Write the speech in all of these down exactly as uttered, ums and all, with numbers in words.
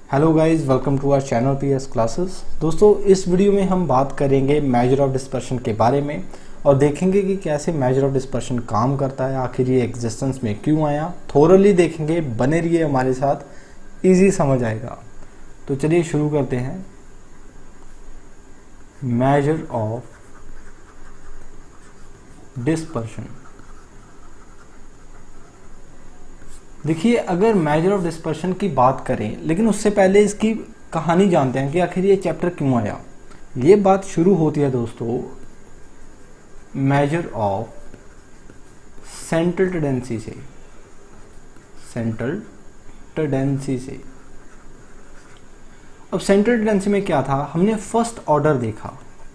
Hello guys, welcome to our channel PS classes. दोस्तों, इस video में हम बात करेंगे मेजर ऑफ डिस्पर्शन के बारे में और देखेंगे कि कैसे मेजर ऑफ डिस्पर्शन काम करता है, आखिर ये एग्जिस्टेंस में क्यों आया। थोरली देखेंगे, बने रहिए हमारे साथ, इजी समझ आएगा। तो चलिए शुरू करते हैं। Measure of dispersion. देखिए, अगर मेजर ऑफ डिस्पर्शन की बात करें, लेकिन उससे पहले इसकी कहानी जानते हैं कि आखिर ये चैप्टर क्यों आया। ये बात शुरू होती है दोस्तों मेजर ऑफ सेंट्रल टेंडेंसी से सेंट्रल टेंडेंसी से अब सेंट्रल टेंडेंसी में क्या था, हमने फर्स्ट ऑर्डर देखा।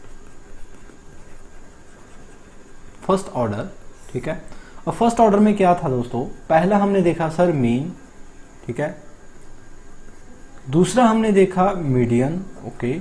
फर्स्ट ऑर्डर, ठीक है। और फर्स्ट ऑर्डर में क्या था दोस्तों, पहला हमने देखा सर मीन, ठीक है। दूसरा हमने देखा मीडियन, ओके।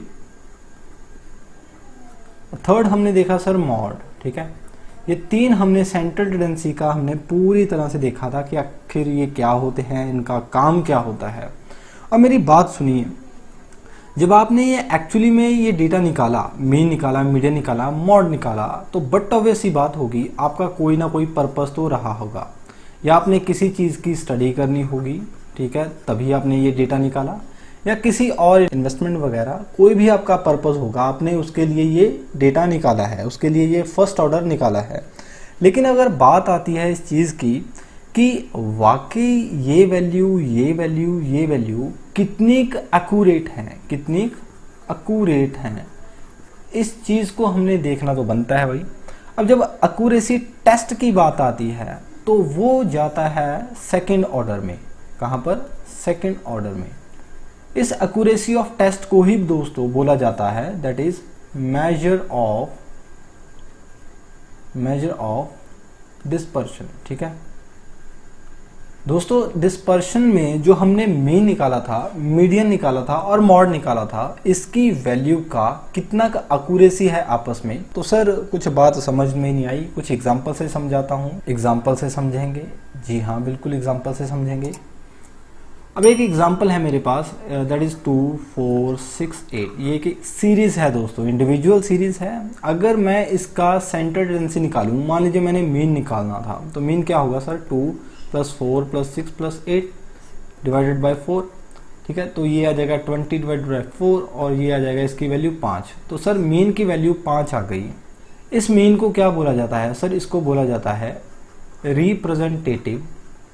थर्ड हमने देखा सर मॉड, ठीक है। ये तीन हमने सेंट्रल टेंडेंसी का हमने पूरी तरह से देखा था कि आखिर ये क्या होते हैं, इनका काम क्या होता है। और मेरी बात सुनिए, जब आपने ये एक्चुअली में ये डेटा निकाला, मीन निकाला, मीडियन निकाला, मॉड निकाला, तो बट ऑब्वियस सी बात होगी, आपका कोई ना कोई पर्पस तो रहा होगा, या आपने किसी चीज़ की स्टडी करनी होगी, ठीक है, तभी आपने ये डेटा निकाला, या किसी और इन्वेस्टमेंट वगैरह कोई भी आपका पर्पस होगा, आपने उसके लिए ये डेटा निकाला है, उसके लिए ये फर्स्ट ऑर्डर निकाला है। लेकिन अगर बात आती है इस चीज़ की कि वाकई ये वैल्यू, ये वैल्यू, ये वैल्यू कितनी एक्यूरेट हैं, कितनी एक्यूरेट हैं, इस चीज़ को हमने देखना तो बनता है भाई। अब जब एक्यूरेसी टेस्ट की बात आती है तो वो जाता है सेकंड ऑर्डर में। कहाँ पर? सेकंड ऑर्डर में। इस एक्यूरेसी ऑफ टेस्ट को ही दोस्तों बोला जाता है that is measure of measure of dispersion, ठीक है दोस्तों। डिस्पर्शन में जो हमने मीन निकाला था, मीडियन निकाला था और मॉड निकाला था, इसकी वैल्यू का कितना का एक्यूरेसी है आपस में। तो सर कुछ बात समझ में नहीं आई, कुछ एग्जांपल से समझाता हूँ। एग्जांपल से समझेंगे? जी हाँ, बिल्कुल एग्जांपल से समझेंगे। अब एक एग्जांपल है मेरे पास, that is two four six eight. ये एक सीरीज है दोस्तों, इंडिविजुअल सीरीज है। अगर मैं इसका सेंट्रल टेंडेंसी निकालूं, मान लीजिए मैंने मीन निकालना था, तो मीन क्या होगा sir, two plus four plus six plus eight divided by four, ठीक है। तो ये आ जाएगा ट्वेंटी डिवाइडेड बाई फोर और ये आ जाएगा इसकी वैल्यू पाँच। तो सर मीन की वैल्यू पाँच आ गई। इस मीन को क्या बोला जाता है सर? इसको बोला जाता है रिप्रेजेंटेटिव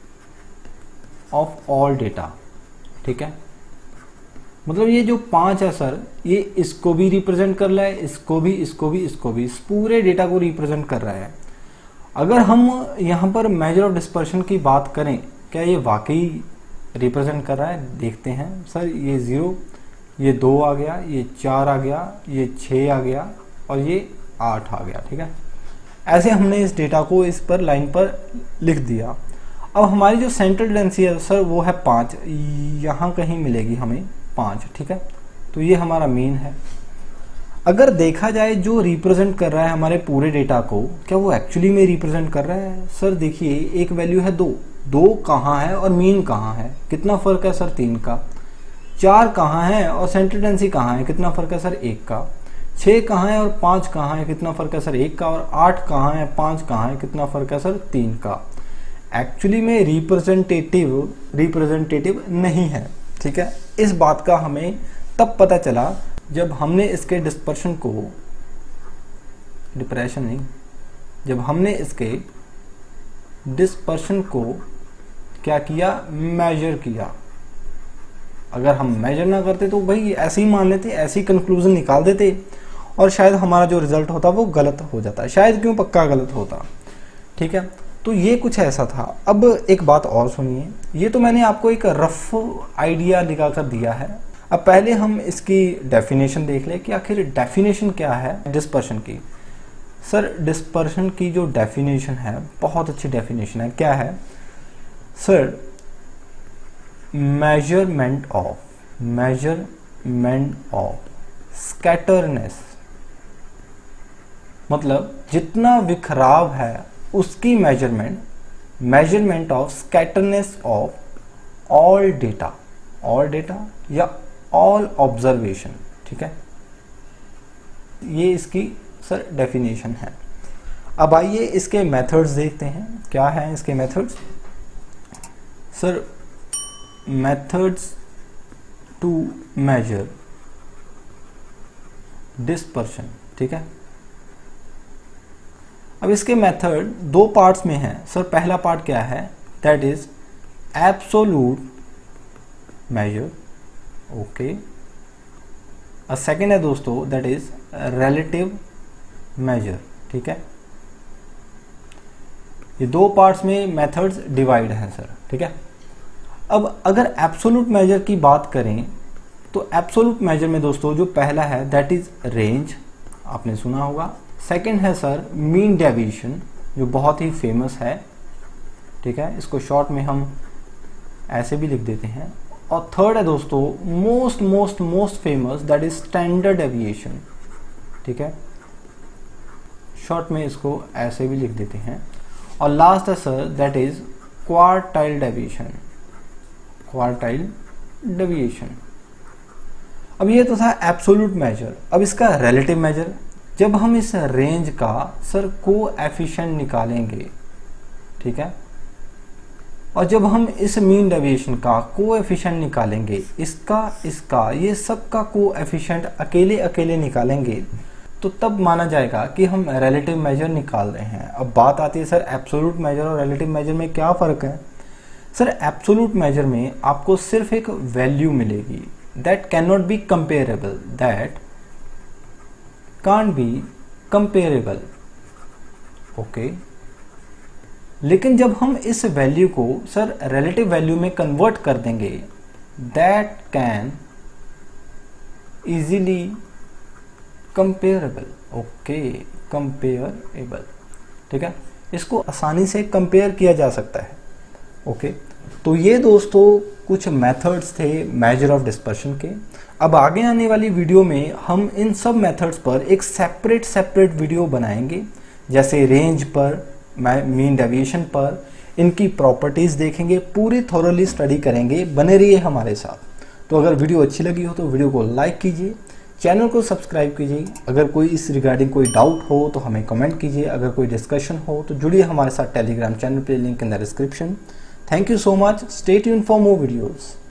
ऑफ ऑल डेटा, ठीक है। मतलब ये जो पाँच है सर, ये इसको भी रिप्रेजेंट कर रहा है, इसको भी, इसको भी, इसको भी, इस पूरे डेटा को रिप्रेजेंट कर रहा है। अगर हम यहाँ पर मेजर ऑफ डिस्पर्शन की बात करें, क्या ये वाकई रिप्रेजेंट कर रहा है? देखते हैं सर। ये ज़ीरो, ये दो आ गया, ये चार आ गया, ये छः आ गया और ये आठ आ गया, ठीक है। ऐसे हमने इस डेटा को इस पर लाइन पर लिख दिया। अब हमारी जो सेंट्रल टेंडेंसी है सर वो है पाँच, यहाँ कहीं मिलेगी हमें पाँच, ठीक है। तो ये हमारा मीन है। अगर देखा जाए जो रिप्रेजेंट कर रहा है हमारे पूरे डेटा को, क्या वो एक्चुअली में रिप्रेजेंट कर रहा है? सर देखिए, एक वैल्यू है दो, दो कहाँ है और मीन कहाँ है? कितना फर्क है सर? तीन का। चार कहाँ है और सेंट्रल टेंडेंसी कहाँ है? कितना फर्क है सर? एक का। छः कहाँ है और पाँच कहाँ है? कितना फर्क है सर? एक का। और आठ कहाँ है, पाँच कहाँ है? कितना फर्क है सर? तीन का। एक्चुअली में रिप्रेजेंटेटिव रिप्रेजेंटेटिव नहीं है, ठीक है। इस बात का हमें तब पता चला जब हमने इसके डिस्पर्शन को, डिप्रेशन नहीं, जब हमने इसके डिस्पर्शन को क्या किया, मेजर किया। अगर हम मेजर ना करते तो भाई ऐसे ही मान लेते, ऐसी कंक्लूजन निकाल देते और शायद हमारा जो रिजल्ट होता वो गलत हो जाता। शायद क्यों, पक्का गलत होता, ठीक है। तो ये कुछ ऐसा था। अब एक बात और सुनिए, ये तो मैंने आपको एक रफ आइडिया लगा कर दिया है। अब पहले हम इसकी डेफिनेशन देख लें कि आखिर डेफिनेशन क्या है डिस्पर्शन की। सर डिस्पर्शन की जो डेफिनेशन है बहुत अच्छी डेफिनेशन है। क्या है sir? Measurement of measurement of scatterness, मतलब जितना बिखराव है उसकी measurement, measurement of scatterness of all data, all data या ऑल ऑब्जर्वेशन, ठीक है, ये इसकी सर डेफिनेशन है। अब आइए इसके मेथड्स देखते हैं, क्या है इसके methods. Sir methods to measure dispersion, ठीक है। अब इसके मेथड दो पार्ट्स में है सर। पहला पार्ट क्या है, that is absolute measure, okay. और सेकेंड है दोस्तों दैट इज रिलेटिव मेजर, ठीक है। ये दो पार्ट्स में मेथड्स डिवाइड हैं सर, ठीक है। अब अगर एब्सोल्यूट मेजर की बात करें तो एब्सोल्यूट मेजर में दोस्तों जो पहला है दैट इज रेंज, आपने सुना होगा। सेकंड है सर मीन डेविएशन, जो बहुत ही फेमस है, ठीक है, इसको शॉर्ट में हम ऐसे भी लिख देते हैं। और थर्ड है दोस्तों most most most famous, that is standard deviation, ठीक है, शॉर्ट में इसको ऐसे भी लिख देते हैं। और लास्ट है sir that is quartile deviation, quartile deviation. अब ये तो था एब्सोल्यूट मेजर। अब इसका रिलेटिव मेजर, जब हम इस रेंज का सर कोएफिशिएंट निकालेंगे, ठीक है, और जब हम इस मीन डेविएशन का कोएफिशिएंट निकालेंगे, इसका इसका ये सब का कोएफिशिएंट अकेले अकेले निकालेंगे, तो तब माना जाएगा कि हम रिलेटिव मेजर निकाल रहे हैं। अब बात आती है सर एब्सोल्यूट मेजर और रिलेटिव मेजर में क्या फ़र्क है। सर एब्सोल्यूट मेजर में आपको सिर्फ एक वैल्यू मिलेगी, that can not be comparable, that can't be comparable, okay. लेकिन जब हम इस वैल्यू को सर रिलेटिव वैल्यू में कन्वर्ट कर देंगे, that can easily comparable, okay, comparable, ठीक है, इसको आसानी से कंपेयर किया जा सकता है, ओके। तो ये दोस्तों कुछ मेथड्स थे मेजर ऑफ डिस्पर्शन के। अब आगे आने वाली वीडियो में हम इन सब मेथड्स पर एक सेपरेट सेपरेट वीडियो बनाएंगे, जैसे रेंज पर, मीन डेविएशन पर, इनकी प्रॉपर्टीज़ देखेंगे, पूरी थॉरली स्टडी करेंगे। बने रहिए हमारे साथ। तो अगर वीडियो अच्छी लगी हो तो वीडियो को लाइक कीजिए, चैनल को सब्सक्राइब कीजिए। अगर कोई इस रिगार्डिंग कोई डाउट हो तो हमें कमेंट कीजिए। अगर कोई डिस्कशन हो तो जुड़िए हमारे साथ टेलीग्राम चैनल पे, link in the description. Thank you so much, stay tuned for more videos.